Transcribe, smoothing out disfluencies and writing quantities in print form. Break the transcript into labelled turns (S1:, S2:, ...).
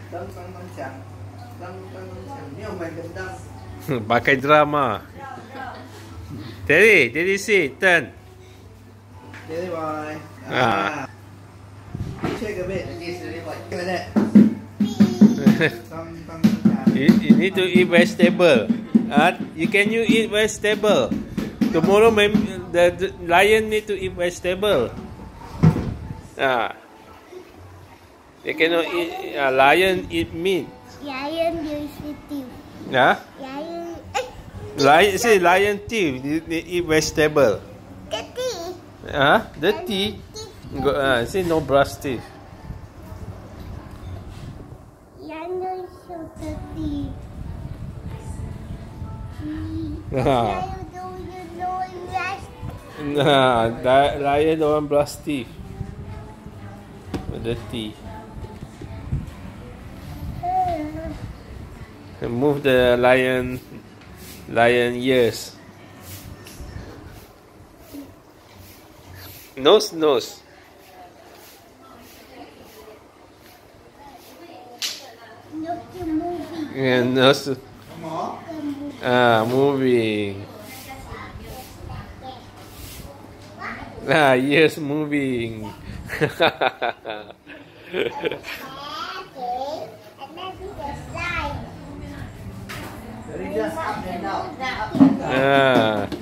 S1: Pakai drama. Teddy sit, turn.
S2: Teddy boy. Shake a bit. Like that.
S1: You need to eat vegetable. Can you eat vegetable? Tomorrow, the lion need to eat vegetable. They cannot eat. Lion eat meat.
S3: Lion use teeth.
S1: Lion teeth. They eat vegetable.
S3: The teeth.
S1: The teeth. See, no brush teeth.
S3: Lion shows the teeth.
S1: Lion don't brush teeth. The teeth. Move the lion ears. Nose.
S3: Nose moving.
S1: Yeah, nose. Moving. Ears moving.
S3: And then the side.
S1: Ah.